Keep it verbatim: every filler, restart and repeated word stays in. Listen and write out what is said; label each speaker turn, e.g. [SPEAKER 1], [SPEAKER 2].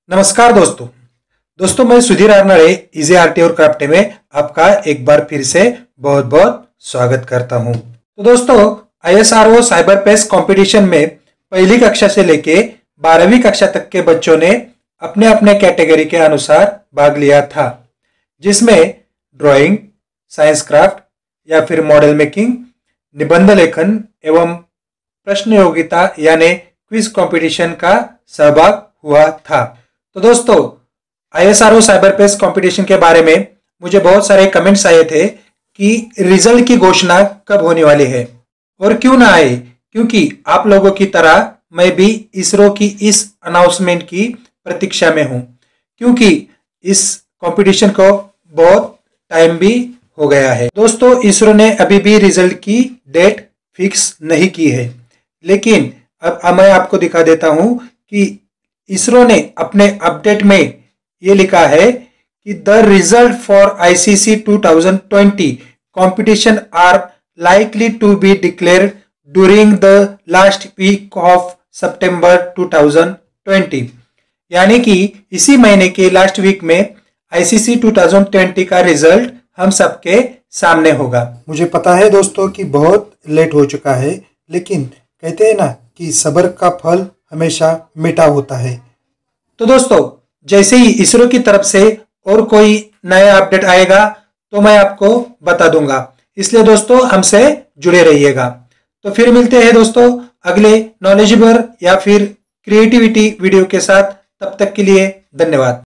[SPEAKER 1] नमस्कार दोस्तों दोस्तों मैं सुधीर आरनले इजी आरटी और क्राफ्टी में आपका एक बार फिर से बहुत बहुत स्वागत करता हूं। तो दोस्तों आईएसआरओ साइबर पेस कंपटीशन में पहली कक्षा से लेके बारहवीं कक्षा तक के बच्चों ने अपने अपने कैटेगरी के अनुसार भाग लिया था, जिसमें ड्राइंग, साइंस क्राफ्ट या फिर मॉडल मेकिंग, निबंध लेखन एवं प्रश्न योगिता यानी क्विज कंपटीशन का सहभाग हुआ था। तो दोस्तों आईएसआरओ साइबरपेस कंपटीशन के बारे में मुझे बहुत सारे कमेंट्स आए थे कि रिजल्ट की घोषणा कब होने वाली है, और क्यों ना आए, क्योंकि आप लोगों की तरह मैं भी इसरो की इस अनाउंसमेंट की प्रतीक्षा में हूं, क्योंकि इस कंपटीशन को बहुत टाइम भी हो गया है। दोस्तों इसरो ने अभी भी रिजल्ट की डेट फिक्स नहीं की है, लेकिन अब मैं आपको दिखा देता हूं कि इसरो ने अपने अपडेट में ये लिखा है कि the result for ICC twenty twenty competition are likely to be declared during the last week of सितंबर ट्वेंटी ट्वेंटी, यानी कि इसी महीने के लास्ट वीक में आईसीसी ट्वेंटी ट्वेंटी का रिजल्ट हम सबके सामने होगा। मुझे पता है दोस्तों कि बहुत लेट हो चुका है, लेकिन कहते हैं ना कि सब्र का फल हमेशा मीठा होता है। तो दोस्तों जैसे ही इसरो की तरफ से और कोई नया अपडेट आएगा तो मैं आपको बता दूंगा, इसलिए दोस्तों हमसे जुड़े रहिएगा। तो फिर मिलते हैं दोस्तों अगले नॉलेजेबल या फिर क्रिएटिविटी वीडियो के साथ, तब तक के लिए धन्यवाद।